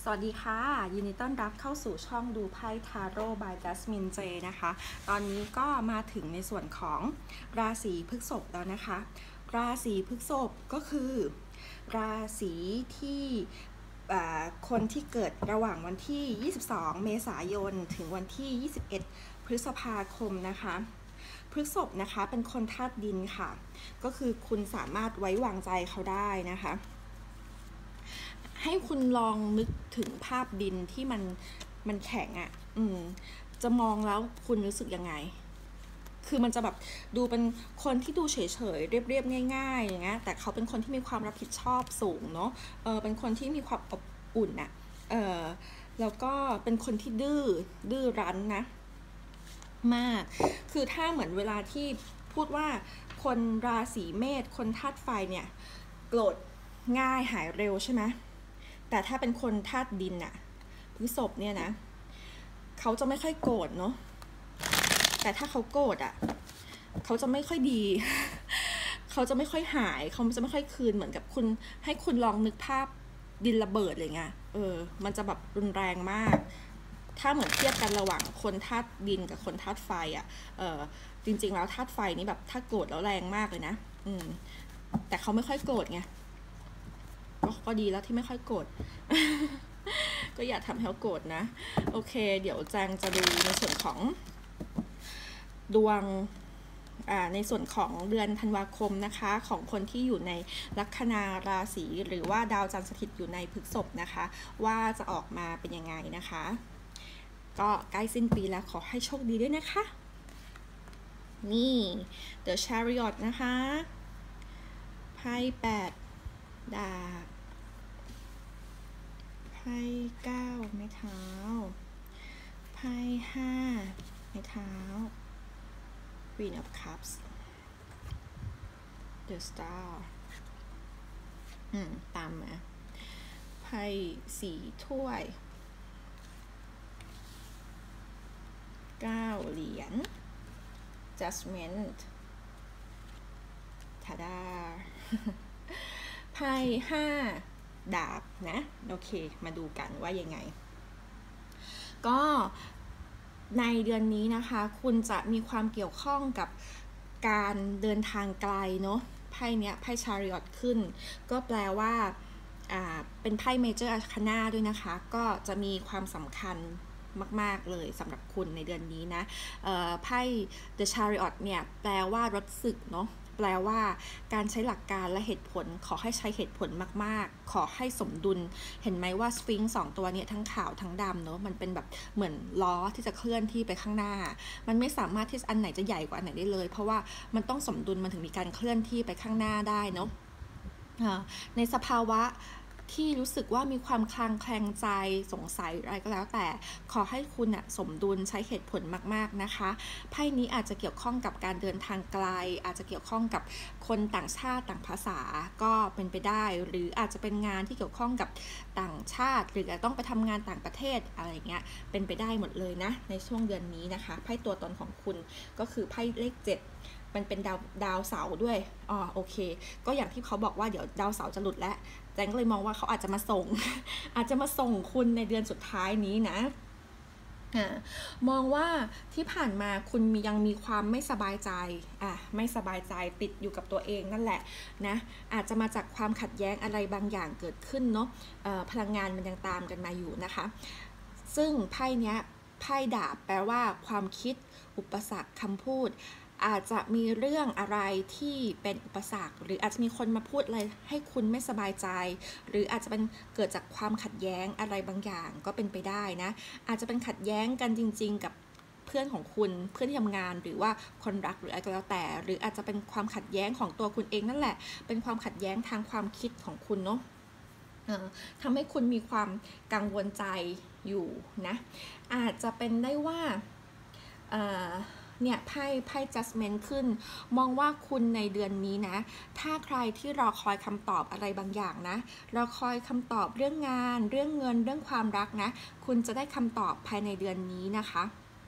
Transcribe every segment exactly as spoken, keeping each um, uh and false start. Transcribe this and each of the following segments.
สวัสดีค่ะยินดีต้อนรับเข้าสู่ช่องดูไพ่ทาโร่ by Jasmine J นะคะตอนนี้ก็มาถึงในส่วนของราศีพฤษภแล้วนะคะราศีพฤษภก็คือราศีที่คนที่เกิดระหว่างวันที่ยี่สิบสองเมษายนถึงวันที่ยี่สิบเอ็ดพฤษภาคมนะคะพฤษภนะคะเป็นคนธาตุดินค่ะก็คือคุณสามารถไว้วางใจเขาได้นะคะให้คุณลองนึกถึงภาพดินที่มันมันแข็งอะ่ะอืมจะมองแล้วคุณรู้สึกยังไงคือมันจะแบบดูเป็นคนที่ดูเฉยๆเรียบๆง่ายๆอย่างเงี้ยแต่เขาเป็นคนที่มีความรับผิดชอบสูงเนาะเออเป็นคนที่มีความอบอุ่นอะ่ะเออแล้วก็เป็นคนที่ดื้อดื้อรั้นนะมากคือถ้าเหมือนเวลาที่พูดว่าคนราศีเมษคนธาตุไฟเนี่ยโกรธง่ายหายเร็วใช่ไหมแต่ถ้าเป็นคนธาตุดินอะพฤษภเนี่ยนะเขาจะไม่ค่อยโกรธเนาะแต่ถ้าเขาโกรธอะเขาจะไม่ค่อยดีเขาจะไม่ค่อยหายเขาจะไม่ค่อยคืนเหมือนกับคุณให้คุณลองนึกภาพดินระเบิดอะไรเงี้ยเออมันจะแบบรุนแรงมากถ้าเหมือนเทียบกันระหว่างคนธาตุดินกับคนธาตุไฟอะ่ะเออจริงๆแล้วธาตุไฟนี่แบบถ้าโกรธแล้วแรงมากเลยนะอืมแต่เขาไม่ค่อยโกรธไงก็ดีแล้วที่ไม่ค่อยโกรธ ก็อย่าทำให้เขาโกรธนะโอเคเดี๋ยวแจงจะดูในส่วนของดวงในส่วนของเดือนธันวาคมนะคะของคนที่อยู่ในลัคนาราศีหรือว่าดาวจันทร์สถิตอยู่ในพฤษภนะคะว่าจะออกมาเป็นยังไงนะคะก็ใกล้สิ้นปีแล้วขอให้โชคดีด้วยนะคะนี่ The Chariot นะคะไพ่แปดดาบไพ่เก้าไม้เท้าไพ่ห้าไม้เท้า Queen of Cups The Star อืมตามมาไพ่สี่ถ้วยเก้าเหรียญ Judgment ทาดา ไพ่ห้าดาบนะโอเคมาดูกันว่ายังไงก็ในเดือนนี้นะคะคุณจะมีความเกี่ยวข้องกับการเดินทางไกลเนาะไพ่เนี้ยไพ่ชาริออตขึ้นก็แปลว่าอ่าเป็นไพ่เมเจอร์อาร์คานาด้วยนะคะก็จะมีความสำคัญมากๆเลยสำหรับคุณในเดือนนี้นะไพ่ The Chariot เนี่ยแปลว่ารถศึกเนาะแปลว่าการใช้หลักการและเหตุผลขอให้ใช้เหตุผลมากๆขอให้สมดุลเห็นไหมว่าสฟิงค์สองตัวนี้ทั้งขาวทั้งดำเนาะมันเป็นแบบเหมือนล้อที่จะเคลื่อนที่ไปข้างหน้ามันไม่สามารถที่อันไหนจะใหญ่กว่าอันไหนได้เลยเพราะว่ามันต้องสมดุลมันถึงมีการเคลื่อนที่ไปข้างหน้าได้เนาะในสภาวะที่รู้สึกว่ามีความคลางแคลงใจสงสัยอะไรก็แล้วแต่ขอให้คุณอะสมดุลใช้เหตุผลมากๆนะคะไพ่นี้อาจจะเกี่ยวข้องกับการเดินทางไกลอาจจะเกี่ยวข้องกับคนต่างชาติต่างภาษาก็เป็นไปได้หรืออาจจะเป็นงานที่เกี่ยวข้องกับต่างชาติหรือต้องไปทำงานต่างประเทศอะไรเงี้ยเป็นไปได้หมดเลยนะในช่วงเดือนนี้นะคะไพ่ตัวตนของคุณก็คือไพ่เลขเจ็ดมันเป็นดาวดาวเสาร์ด้วยอ๋อโอเคก็อย่างที่เขาบอกว่าเดี๋ยวดาวเสาร์จะหลุดแล้วแจงก็เลยมองว่าเขาอาจจะมาส่ง อาจจะมาส่งคุณในเดือนสุดท้ายนี้นะมองว่าที่ผ่านมาคุณยังมีความไม่สบายใจอ่ะไม่สบายใจติดอยู่กับตัวเองนั่นแหละนะอาจจะมาจากความขัดแย้งอะไรบางอย่างเกิดขึ้นเนาะพลังงานมันยังตามกันมาอยู่นะคะซึ่งไพ่เนี้ยไพ่ดาบแปลว่าความคิดอุปสรรคคำพูดอาจจะมีเรื่องอะไรที่เป็นอุปสรรคหรืออาจจะมีคนมาพูดอะไรให้คุณไม่สบายใจหรืออาจจะเป็นเกิดจากความขัดแย้งอะไรบางอย่างก็เป็นไปได้นะอาจจะเป็นขัดแย้งกันจริงๆกับเพื่อนของคุณเพื่อนที่ทำงานหรือว่าคนรักหรืออะไรก็แล้วแต่หรืออาจจะเป็นความขัดแย้งของตัวคุณเองนั่นแหละเป็นความขัดแย้งทางความคิดของคุณเนาะทำให้คุณมีความกังวลใจอยู่นะอาจจะเป็นได้ว่าเนี่ยไพ่ไพ่ judgment ขึ้นมองว่าคุณในเดือนนี้นะถ้าใครที่รอคอยคำตอบอะไรบางอย่างนะรอคอยคำตอบเรื่องงานเรื่องเงินเรื่องความรักนะคุณจะได้คำตอบภายในเดือนนี้นะคะ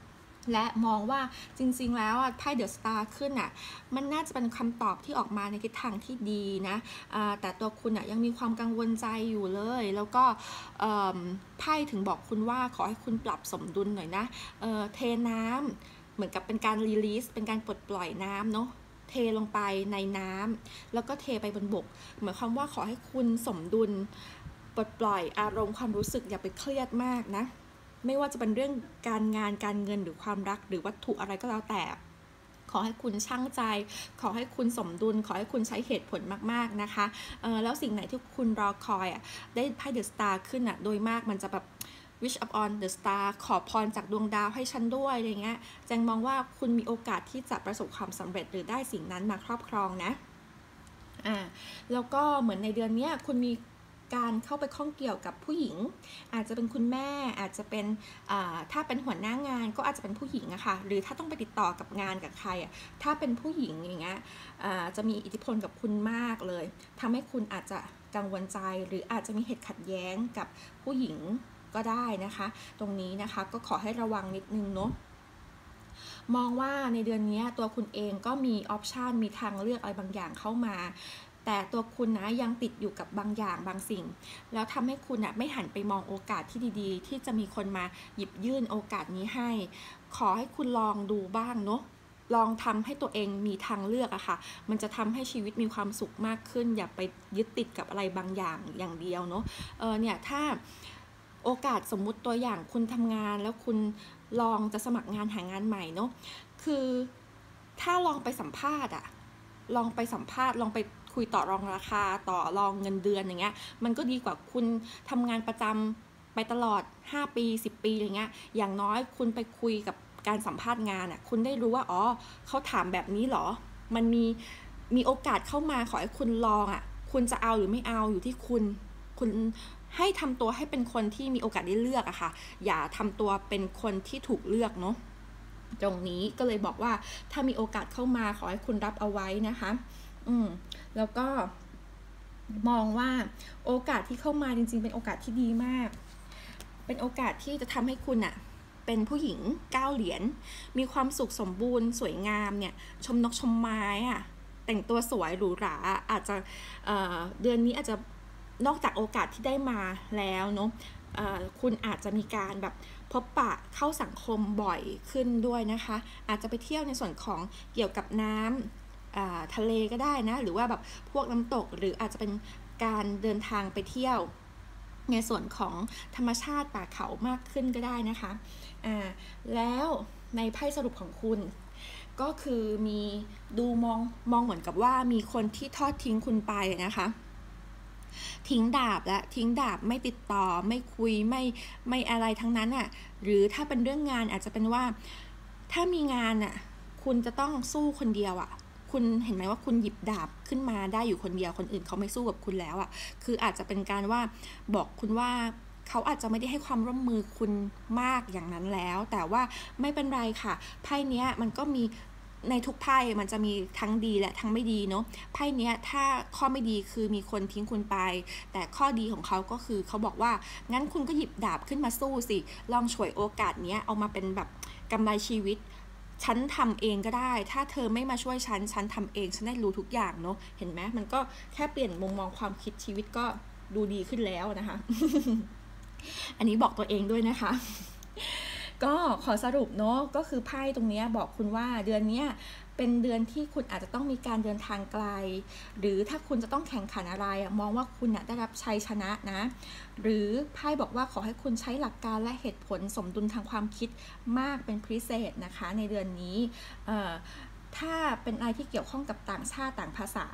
และมองว่าจริงๆแล้วไพ่เดอะสตาร์ขึ้นอ่ะมันน่าจะเป็นคำตอบที่ออกมาในทิศทางที่ดีนะแต่ตัวคุณอ่ะยังมีความกังวลใจอยู่เลยแล้วก็ไพ่ถึงบอกคุณว่าขอให้คุณปรับสมดุลหน่อยนะเเทน้ำเหมือนกับเป็นการรีลีสเป็นการปลดปล่อยน้ำเนาะเทลงไปในน้ำแล้วก็เทไปบนบกหมายความว่าขอให้คุณสมดุลปลดปล่อยอารมณ์ความรู้สึกอย่าไปเครียดมากนะไม่ว่าจะเป็นเรื่องการงานการเงินหรือความรักหรือวัตถุอะไรก็แล้วแต่ขอให้คุณชั่งใจขอให้คุณสมดุลขอให้คุณใช้เหตุผลมากๆนะคะแล้วสิ่งไหนที่คุณรอคอยอ่ะได้ไพ่เดอะสตาร์ขึ้นอ่ะโดยมากมันจะแบบ wish upon the star ขอพรจากดวงดาวให้ฉันด้วยอะไรเงี้ยแจงมองว่าคุณมีโอกาสที่จะประสบความสำเร็จหรือได้สิ่งนั้นมาครอบครองนะอ่าแล้วก็เหมือนในเดือนนี้คุณมีการเข้าไปข้องเกี่ยวกับผู้หญิงอาจจะเป็นคุณแม่อาจจะเป็นถ้าเป็นหัวหน้างานก็อาจจะเป็นผู้หญิงอะค่ะหรือถ้าต้องไปติดต่อกับงานกับใครอะถ้าเป็นผู้หญิงอย่างเงี้ยจะมีอิทธิพลกับคุณมากเลยทำให้คุณอาจจะกังวลใจหรืออาจจะมีเหตุขัดแย้งกับผู้หญิงก็ได้นะคะตรงนี้นะคะก็ขอให้ระวังนิดนึงเนาะมองว่าในเดือนนี้ตัวคุณเองก็มีออปชันมีทางเลือกอะไรบางอย่างเข้ามาแต่ตัวคุณนะยังติดอยู่กับบางอย่างบางสิ่งแล้วทำให้คุณนะไม่หันไปมองโอกาสที่ดีๆที่จะมีคนมาหยิบยื่นโอกาสนี้ให้ขอให้คุณลองดูบ้างเนาะลองทำให้ตัวเองมีทางเลือกอะค่ะมันจะทำให้ชีวิตมีความสุขมากขึ้นอย่าไปยึดติดกับอะไรบางอย่างอย่างเดียวเนาะเออเนี่ยถ้าโอกาสสมมุติตัวอย่างคุณทำงานแล้วคุณลองจะสมัครงานหางานใหม่เนาะคือถ้าลองไปสัมภาษณ์อะลองไปสัมภาษณ์ลองไปคุยต่อรองราคาต่อรองเงินเดือนอย่างเงี้ยมันก็ดีกว่าคุณทำงานประจำไปตลอดห้าปีสิบปีอะไรเงี้ยอย่างน้อยคุณไปคุยกับการสัมภาษณ์งานอ่ะคุณได้รู้ว่าอ๋อเขาถามแบบนี้หรอมันมีมีโอกาสเข้ามาขอให้คุณลองอ่ะคุณจะเอาหรือไม่เอาอยู่ที่คุณคุณให้ทำตัวให้เป็นคนที่มีโอกาสได้เลือกอะค่ะอย่าทำตัวเป็นคนที่ถูกเลือกเนาะตรงนี้ก็เลยบอกว่าถ้ามีโอกาสเข้ามาขอให้คุณรับเอาไว้นะคะอืมแล้วก็มองว่าโอกาสที่เข้ามาจริงๆเป็นโอกาสที่ดีมากเป็นโอกาสที่จะทำให้คุณอะเป็นผู้หญิงเก้าเหรียญมีความสุขสมบูรณ์สวยงามเนี่ยชมนกชมไม้อะแต่งตัวสวยหรูหราอาจจะ เอ่อ เดือนนี้อาจจะนอกจากโอกาสที่ได้มาแล้วเนาะคุณอาจจะมีการแบบพบปะเข้าสังคมบ่อยขึ้นด้วยนะคะอาจจะไปเที่ยวในส่วนของเกี่ยวกับน้ำทะเลก็ได้นะหรือว่าแบบพวกน้ำตกหรืออาจจะเป็นการเดินทางไปเที่ยวในส่วนของธรรมชาติป่าเขามากขึ้นก็ได้นะคะอ่าแล้วในไพ่สรุปของคุณก็คือมีดูมองมองเหมือนกับว่ามีคนที่ทอดทิ้งคุณไปนะคะทิ้งดาบและทิ้งดาบไม่ติดต่อไม่คุยไม่ไม่อะไรทั้งนั้นอ่ะหรือถ้าเป็นเรื่องงานอาจจะเป็นว่าถ้ามีงานอ่ะคุณจะต้องสู้คนเดียวอ่ะคุณเห็นไหมว่าคุณหยิบดาบขึ้นมาได้อยู่คนเดียวคนอื่นเขาไม่สู้กับคุณแล้วอ่ะคืออาจจะเป็นการว่าบอกคุณว่าเขาอาจจะไม่ได้ให้ความร่วมมือคุณมากอย่างนั้นแล้วแต่ว่าไม่เป็นไรค่ะไพ่เนี้ยมันก็มีในทุกไพ่มันจะมีทั้งดีและทั้งไม่ดีเนาะไพ่เนี้ยถ้าข้อไม่ดีคือมีคนทิ้งคุณไปแต่ข้อดีของเขาก็คือเขาบอกว่างั้นคุณก็หยิบดาบขึ้นมาสู้สิลองฉวยโอกาสเนี้ยเอามาเป็นแบบกำไรชีวิตฉันทำเองก็ได้ถ้าเธอไม่มาช่วยฉันฉันทำเองฉันได้รู้ทุกอย่างเนาะเห็นไหมมันก็แค่เปลี่ยนมุมมองความคิดชีวิตก็ดูดีขึ้นแล้วนะคะ อันนี้บอกตัวเองด้วยนะคะก็ขอสรุปเนาะก็คือไพ่ตรงนี้บอกคุณว่าเดือนนี้เป็นเดือนที่คุณอาจจะต้องมีการเดินทางไกลหรือถ้าคุณจะต้องแข่งขันอะไรมองว่าคุณได้รับชัยชนะนะหรือไพ่บอกว่าขอให้คุณใช้หลักการและเหตุผลสมดุลทางความคิดมากเป็นพิเศษนะคะในเดือนนี้ถ้าเป็นอะไรที่เกี่ยวข้องกับต่างชาติต่างภาษา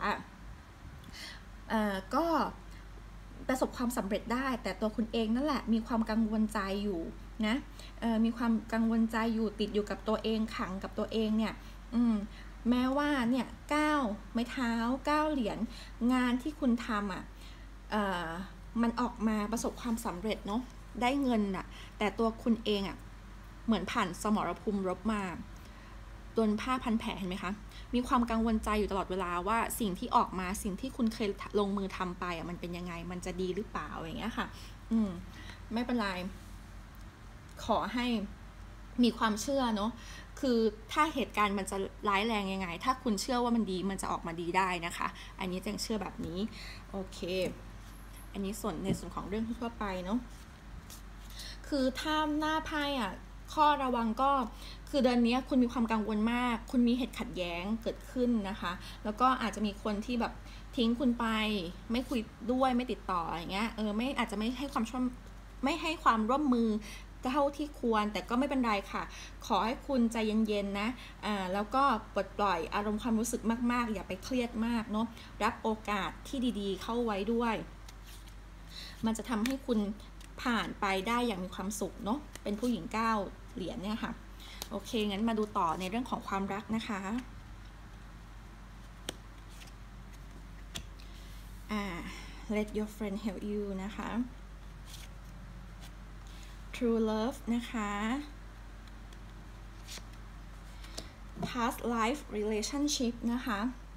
ก็ประสบความสำเร็จได้แต่ตัวคุณเองนั่นแหละมีความกังวลใจอยู่นะมีความกังวลใจอยู่ติดอยู่กับตัวเองขังกับตัวเองเนี่ยแม้ว่าเนี่ยเก้าไม้เท้าเก้าเหรียญงานที่คุณทำอ่ะมันออกมาประสบความสำเร็จเนาะได้เงินอ่ะแต่ตัวคุณเองอ่ะเหมือนผ่านสมรภูมิรบมาโดนผ้าพันแผลเห็นไหมคะมีความกังวลใจอยู่ตลอดเวลาว่าสิ่งที่ออกมาสิ่งที่คุณเคยลงมือทำไปอ่ะมันเป็นยังไงมันจะดีหรือเปล่าอย่างเงี้ยค่ะอืมไม่เป็นไรขอให้มีความเชื่อเนาะคือถ้าเหตุการณ์มันจะร้ายแรงยังไงถ้าคุณเชื่อว่ามันดีมันจะออกมาดีได้นะคะอันนี้แจงเชื่อแบบนี้โอเคอันนี้ส่วนในส่วนของเรื่องทั่วไปเนาะคือถ้าหน้าไพ่อ่ะข้อระวังก็คือเดือนนี้คุณมีความกังวลมากคุณมีเหตุขัดแย้งเกิดขึ้นนะคะแล้วก็อาจจะมีคนที่แบบทิ้งคุณไปไม่คุยด้วยไม่ติดต่ออะไรเงี้ยเออไม่อาจจะไม่ให้ความช่วยไม่ให้ความร่วมมือเท่าที่ควรแต่ก็ไม่เป็นไรค่ะขอให้คุณใจเย็นๆนะอ่าแล้วก็ปลดปล่อยอารมณ์ความรู้สึกมากๆอย่าไปเครียดมากเนาะรับโอกาสที่ดีๆเข้าไว้ด้วยมันจะทำให้คุณผ่านไปได้อย่างมีความสุขเนาะเป็นผู้หญิงเก้าเหรียญเนี่ยค่ะโอเคงั้นมาดูต่อในเรื่องของความรักนะคะอ่า let your friend help you นะคะ true love นะคะ past life relationship นะคะ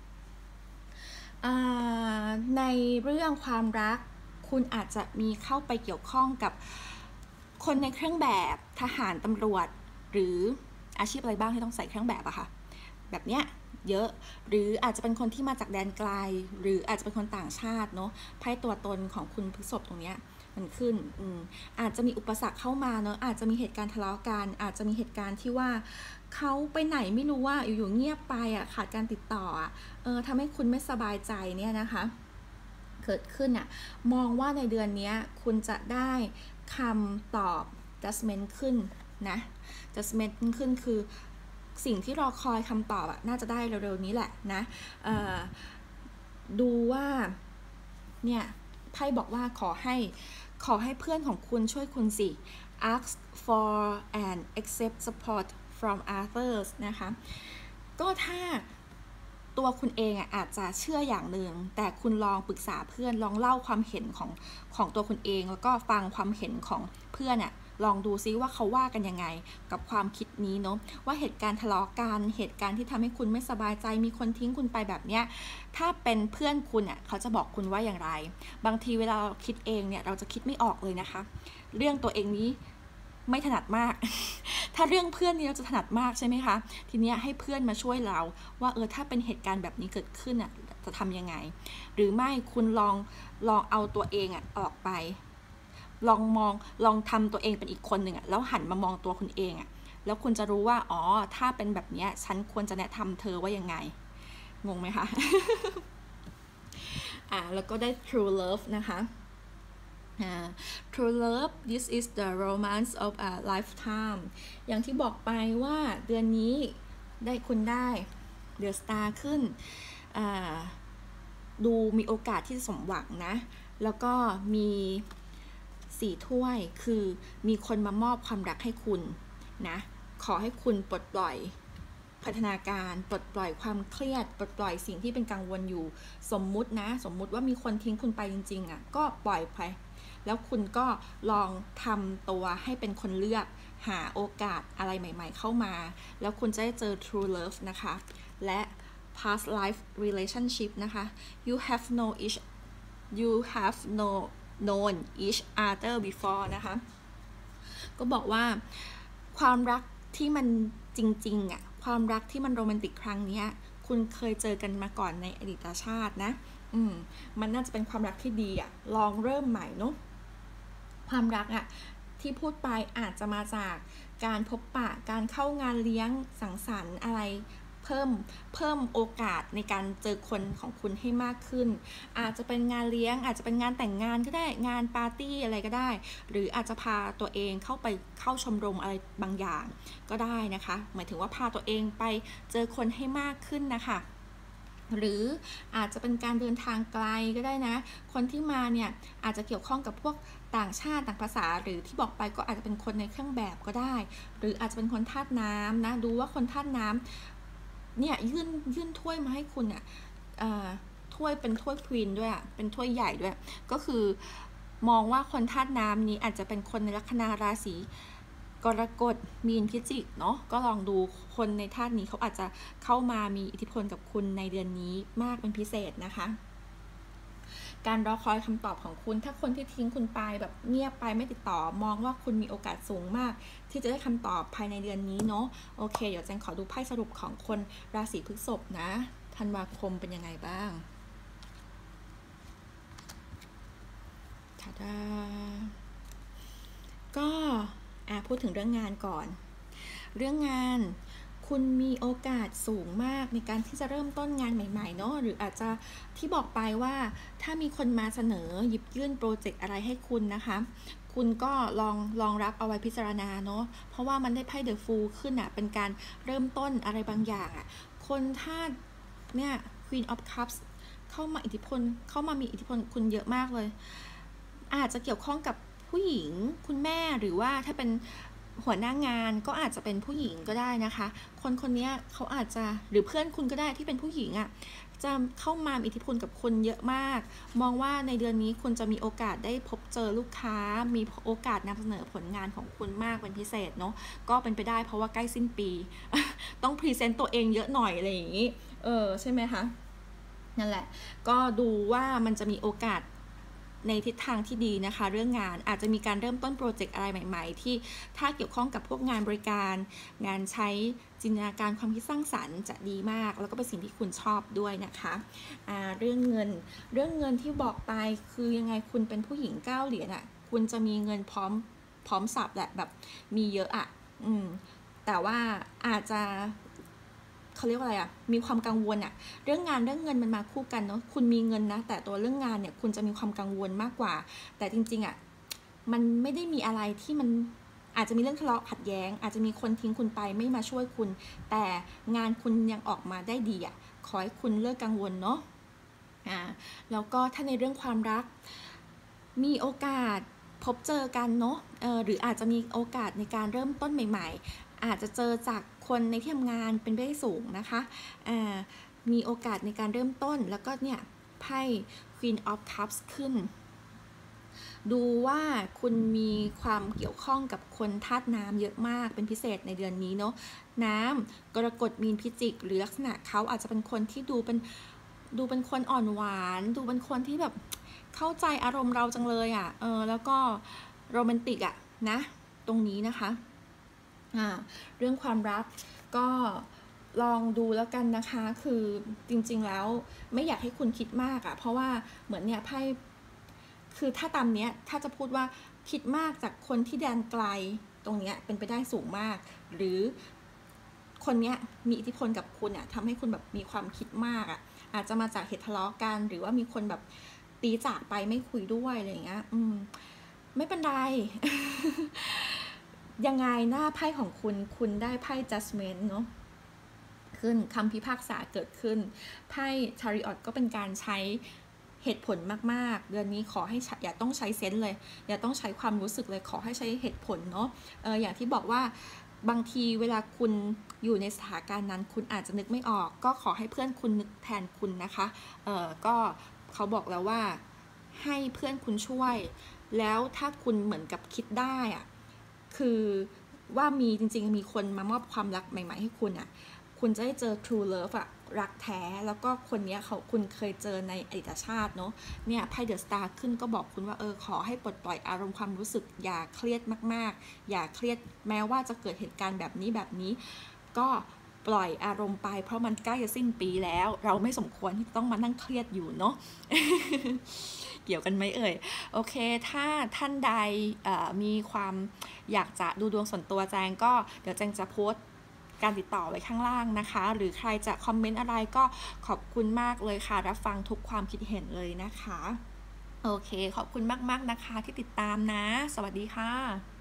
ในเรื่องความรักคุณอาจจะมีเข้าไปเกี่ยวข้องกับคนในเครื่องแบบทหารตำรวจหรืออาชีพอะไรบ้างที่ต้องใส่เครื่องแบบอะค่ะแบบเนี้ยเยอะหรืออาจจะเป็นคนที่มาจากแดนไกลหรืออาจจะเป็นคนต่างชาติเนาะไพ่ตัวตนของคุณพฤษภตรงเนี้ยมันขึ้นอืมอาจจะมีอุปสรรคเข้ามาเนาะอาจจะมีเหตุการณ์ทะเลาะกันอาจจะมีเหตุการณ์ที่ว่าเขาไปไหนไม่รู้ว่าอยู่ๆเงียบไปอ่ะขาดการติดต่ออ่ะเออทำให้คุณไม่สบายใจเนี่ยนะคะเกิดขึ้นอ่ะมองว่าในเดือนนี้คุณจะได้คำตอบ judgment ขึ้นนะ judgment ขึ้นคือสิ่งที่รอคอยคำตอบอ่ะน่าจะได้เร็วๆนี้แหละนะเอ่อดูว่าเนี่ยไพ่บอกว่าขอให้ขอให้เพื่อนของคุณช่วยคุณสิ ask for and accept support from others นะคะก็ถ้าตัวคุณเองอ่ะอาจจะเชื่ออย่างหนึ่งแต่คุณลองปรึกษาเพื่อนลองเล่าความเห็นของของตัวคุณเองแล้วก็ฟังความเห็นของเพื่อนอ่ะลองดูซิว่าเขาว่ากันยังไงกับความคิดนี้เนาะว่าเหตุการณ์ทะเลาะกันเหตุการณ์ที่ทำให้คุณไม่สบายใจมีคนทิ้งคุณไปแบบเนี้ยถ้าเป็นเพื่อนคุณอ่ะเขาจะบอกคุณว่าอย่างไรบางทีเวลาเราคิดเองเนี่ยเราจะคิดไม่ออกเลยนะคะเรื่องตัวเองนี้ไม่ถนัดมาก ถ้าเรื่องเพื่อนนี้เราจะถนัดมากใช่ไหมคะทีนี้ให้เพื่อนมาช่วยเราว่าเออถ้าเป็นเหตุการณ์แบบนี้เกิดขึ้นอ่ะจะทำยังไงหรือไม่คุณลองลองเอาตัวเองอ่ะออกไปลองมองลองทำตัวเองเป็นอีกคนหนึ่งอ่ะแล้วหันมามองตัวคุณเองอ่ะแล้วคุณจะรู้ว่าอ๋อถ้าเป็นแบบนี้ฉันควรจะแนะนำเธอว่ายังไงงงไหมคะ อ่าแล้วก็ได้ true love นะคะ Uh, true love this is the romance of a lifetime อย่างที่บอกไปว่าเดือนนี้ได้คุณได้เดือนสตาร์ขึ้นดูมีโอกาสที่จะสมหวังนะแล้วก็มีสี่ถ้วยคือมีคนมามอบความรักให้คุณนะขอให้คุณปลดปล่อยพัฒนาการปลดปล่อยความเครียดปลดปล่อยสิ่งที่เป็นกังวลอยู่สมมุตินะสมมุติว่ามีคนทิ้งคุณไปจริงๆอ่ะก็ปล่อยไปแล้วคุณก็ลองทำตัวให้เป็นคนเลือกหาโอกาสอะไรใหม่ๆเข้ามาแล้วคุณจะได้เจอ true love นะคะและ past life relationship นะคะ you have know each you have know known each other before นะคะก็บอกว่าความรักที่มันจริงๆอ่ะความรักที่มันโรแมนติกครั้งนี้คุณเคยเจอกันมาก่อนในอดีตชาตินะอืมมันน่าจะเป็นความรักที่ดีอ่ะลองเริ่มใหม่เนาะความรักอ่ะที่พูดไปอาจจะมาจากการพบปะการเข้างานเลี้ยงสังสรรค์อะไรเพิ่มเพิ่มโอกาสในการเจอคนของคุณให้มากขึ้นอาจจะเป็นงานเลี้ยงอาจจะเป็นงานแต่งงานก็ได้งานปาร์ตี้อะไรก็ได้หรืออาจจะพาตัวเองเข้าไปเข้าชมรมอะไรบางอย่างก็ได้นะคะหมายถึงว่าพาตัวเองไปเจอคนให้มากขึ้นนะคะหรืออาจจะเป็นการเดินทางไกลก็ได้นะคนที่มาเนี่ยอาจจะเกี่ยวข้องกับพวกต่างชาติต่างภาษาหรือที่บอกไปก็อาจจะเป็นคนในเครื่องแบบก็ได้หรืออาจจะเป็นคนธาตุน้ำนะดูว่าคนธาตุน้ำเนี่ยยื่นยื่นถ้วยมาให้คุณอ่ะถ้วยเป็นถ้วยควีนด้วยอ่ะเป็นถ้วยใหญ่ด้วยก็คือมองว่าคนธาตุน้ำนี้อาจจะเป็นคนในลัคนาราศีกรกฎมีนพิจิกเนาะก็ลองดูคนในธาตุนี้เขาอาจจะเข้ามามีอิทธิพลกับคุณในเดือนนี้มากเป็นพิเศษนะคะการรอคอยคำตอบของคุณถ้าคนที่ทิ้งคุณไปแบบเงียบไปไม่ติดต่อมองว่าคุณมีโอกาสสูงมากที่จะได้คำตอบภายในเดือนนี้เนาะโอเคเดี๋ยวแจงขอดูไพ่สรุปของคนราศีพฤษภนะธันวาคมเป็นยังไงบ้างทาดาก็อ่ะพูดถึงเรื่องงานก่อนเรื่องงานคุณมีโอกาสสูงมากในการที่จะเริ่มต้นงานใหม่ๆเนาะหรืออาจจะที่บอกไปว่าถ้ามีคนมาเสนอหยิบยื่นโปรเจกต์อะไรให้คุณนะคะคุณก็ลองลองรับเอาไว้พิจารณาเนาะเพราะว่ามันได้ไพ่เดอะฟูลขึ้นอ่ะเป็นการเริ่มต้นอะไรบางอย่างอ่ะคนถ้าเนี่ย Queen of Cups เข้ามาอิทธิพลเข้ามามีอิทธิพลคุณเยอะมากเลยอาจจะเกี่ยวข้องกับผู้หญิงคุณแม่หรือว่าถ้าเป็นหัวหน้างานก็อาจจะเป็นผู้หญิงก็ได้นะคะคนคนนี้เขาอาจจะหรือเพื่อนคุณก็ได้ที่เป็นผู้หญิงอ่ะจะเข้ามามีอิทธิพลกับคุณเยอะมากมองว่าในเดือนนี้คุณจะมีโอกาสได้พบเจอลูกค้ามีโอกาสนำเสนอผลงานของคุณมากเป็นพิเศษเนาะก็เป็นไปได้เพราะว่าใกล้สิ้นปี ต้องพรีเซนต์ตัวเองเยอะหน่อยอะไรอย่างนี้เออใช่ไหมคะนั่นแหละก็ดูว่ามันจะมีโอกาสในทิศทางที่ดีนะคะเรื่องงานอาจจะมีการเริ่มต้นโปรเจกต์อะไรใหม่ๆที่ถ้าเกี่ยวข้องกับพวกงานบริการงานใช้จินตนาการความคิดสร้างสรรค์จะดีมากแล้วก็เป็นสิ่งที่คุณชอบด้วยนะคะอ่าเรื่องเงินเรื่องเงินที่บอกไปคือยังไงคุณเป็นผู้หญิงเก้าเหรียญอ่ะคุณจะมีเงินพร้อมพร้อมสับแหละแบบมีเยอะอ่ะอืมแต่ว่าอาจจะเขาเรียกว่าอะไรอะมีความกังวลอะเรื่องงานเรื่องเงินมันมาคู่กันเนาะคุณมีเงินนะแต่ตัวเรื่องงานเนี่ยคุณจะมีความกังวลมากกว่าแต่จริงๆอะมันไม่ได้มีอะไรที่มันอาจจะมีเรื่องทะเลาะขัดแย้งอาจจะมีคนทิ้งคุณไปไม่มาช่วยคุณแต่งานคุณยังออกมาได้ดีอะขอให้คุณเลิกกังวลเนาะอ่าแล้วก็ถ้าในเรื่องความรักมีโอกาสพบเจอกันเนาะเออหรืออาจจะมีโอกาสในการเริ่มต้นใหม่ๆอาจจะเจอจากคนในที่ทำงานเป็นไปได้สูงนะคะอ่ามีโอกาสในการเริ่มต้นแล้วก็เนี่ยไพ่ Queen of Cups ขึ้นดูว่าคุณมีความเกี่ยวข้องกับคนธาตุน้ำเยอะมากเป็นพิเศษในเดือนนี้เนาะน้ำกรกฎมีนพิจิกหรือลักษณะเขาอาจจะเป็นคนที่ดูเป็นดูเป็นคนอ่อนหวานดูเป็นคนที่แบบเข้าใจอารมณ์เราจังเลยอ่ะเออแล้วก็โรแมนติกอ่ะนะตรงนี้นะคะอ่าเรื่องความรักก็ลองดูแล้วกันนะคะคือจริงๆแล้วไม่อยากให้คุณคิดมากอ่ะเพราะว่าเหมือนเนี่ยไพ่คือถ้าตามเนี้ยถ้าจะพูดว่าคิดมากจากคนที่แดนไกลตรงเนี้ยเป็นไปได้สูงมากหรือคนเนี้ยมีอิทธิพลกับคุณอ่ะทำให้คุณแบบมีความคิดมากอ่ะอาจจะมาจากเหตุทะเลาะกันหรือว่ามีคนแบบตีจากไปไม่คุยด้วยอะไรอย่างเงี้ยอืมไม่เป็นไร ยังไงหน้าไพ่ของคุณคุณได้ไพ่ judgment เนาะขึ้นคำพิพากษาเกิดขึ้นไพ่ chariot ก็เป็นการใช้เหตุผลมากๆเดือนนี้ขอให้อย่าต้องใช้เซนส์เลยอย่าต้องใช้ความรู้สึกเลยขอให้ใช้เหตุผลเนาะเอออย่างที่บอกว่าบางทีเวลาคุณอยู่ในสถานการณ์นั้นคุณอาจจะนึกไม่ออกก็ขอให้เพื่อนคุณนึกแทนคุณนะคะเออก็เขาบอกแล้วว่าให้เพื่อนคุณช่วยแล้วถ้าคุณเหมือนกับคิดได้อะคือว่ามีจริงๆมีคนมามอบความรักใหม่ๆให้คุณอ่ะคุณจะได้เจอ true love อะรักแท้แล้วก็คนนี้เขาคุณเคยเจอในอดีตชาติเนาะเนี่ยไพ่เดอะสตาร์ขึ้นก็บอกคุณว่าเออขอให้ปลดปล่อยอารมณ์ความรู้สึกอย่าเครียดมากๆอย่าเครียดแม้ว่าจะเกิดเหตุการณ์แบบนี้แบบนี้ก็ปล่อยอารมณ์ไปเพราะมันใกล้จะสิ้นปีแล้วเราไม่สมควรที่ต้องมานั่งเครียดอยู่เนาะ เกี่ยวกันไหมเอ่ยโอเคถ้าท่านใดมีความอยากจะดูดวงส่วนตัวแจงก็เดี๋ยวแจงจะโพสต์การติดต่อไว้ข้างล่างนะคะหรือใครจะคอมเมนต์อะไรก็ขอบคุณมากเลยค่ะรับฟังทุกความคิดเห็นเลยนะคะโอเคขอบคุณมากๆนะคะที่ติดตามนะสวัสดีค่ะ